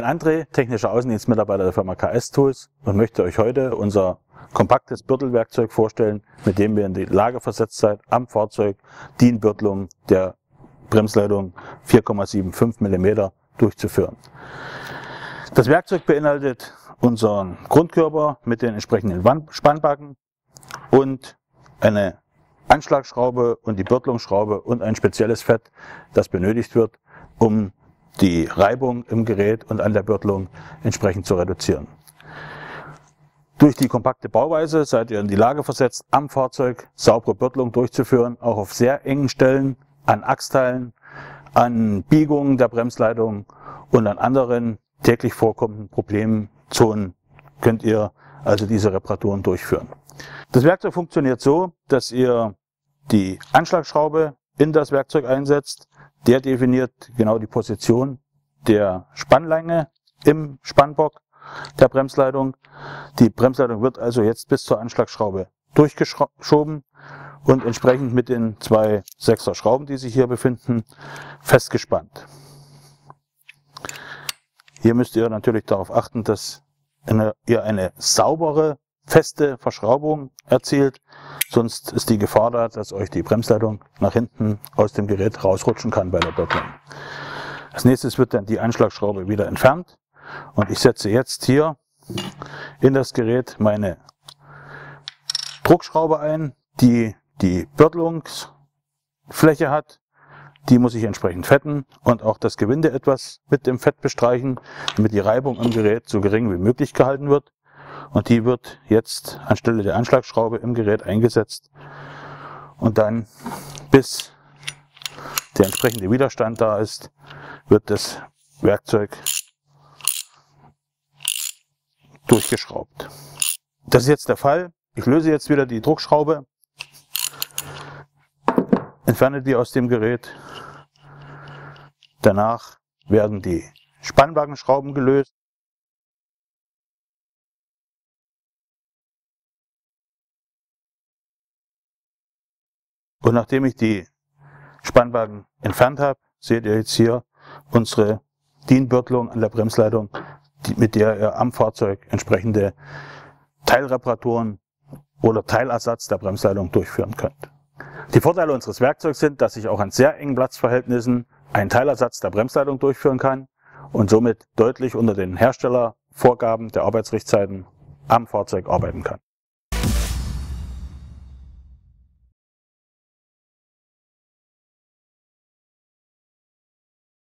André, technischer Außendienstmitarbeiter der Firma KS Tools und möchte euch heute unser kompaktes Bürtelwerkzeug vorstellen, mit dem wir in die Lage versetzt seid, am Fahrzeug die Inbürtelung der Bremsleitung 4,75 mm durchzuführen. Das Werkzeug beinhaltet unseren Grundkörper mit den entsprechenden Spannbacken und eine Anschlagschraube und die Bürtelungsschraube und ein spezielles Fett, das benötigt wird, um die Reibung im Gerät und an der Bürtelung entsprechend zu reduzieren. Durch die kompakte Bauweise seid ihr in die Lage versetzt, am Fahrzeug saubere Bürtelung durchzuführen, auch auf sehr engen Stellen, an Achsteilen, an Biegungen der Bremsleitung und an anderen täglich vorkommenden Problemzonen könnt ihr also diese Reparaturen durchführen. Das Werkzeug funktioniert so, dass ihr die Anschlagschraube in das Werkzeug einsetzt. Der definiert genau die Position der Spannlänge im Spannbock der Bremsleitung. Die Bremsleitung wird also jetzt bis zur Anschlagschraube durchgeschoben und entsprechend mit den zwei 6er Schrauben, die sich hier befinden, festgespannt. Hier müsst ihr natürlich darauf achten, dass ihr eine saubere, feste Verschraubung erzielt, sonst ist die Gefahr da, dass euch die Bremsleitung nach hinten aus dem Gerät rausrutschen kann bei der Bürtelung. Als nächstes wird dann die Anschlagschraube wieder entfernt und ich setze jetzt hier in das Gerät meine Druckschraube ein, die die Bürtelungsfläche hat. Die muss ich entsprechend fetten und auch das Gewinde etwas mit dem Fett bestreichen, damit die Reibung im Gerät so gering wie möglich gehalten wird. Und die wird jetzt anstelle der Anschlagschraube im Gerät eingesetzt und dann, bis der entsprechende Widerstand da ist, wird das Werkzeug durchgeschraubt. Das ist jetzt der Fall. Ich löse jetzt wieder die Druckschraube, entferne die aus dem Gerät. Danach werden die Spannwagenschrauben gelöst. Und nachdem ich die Spannwagen entfernt habe, seht ihr jetzt hier unsere DIN-Bürtelung an der Bremsleitung, mit der ihr am Fahrzeug entsprechende Teilreparaturen oder Teilersatz der Bremsleitung durchführen könnt. Die Vorteile unseres Werkzeugs sind, dass ich auch an sehr engen Platzverhältnissen einen Teilersatz der Bremsleitung durchführen kann und somit deutlich unter den Herstellervorgaben der Arbeitsrichtzeiten am Fahrzeug arbeiten kann.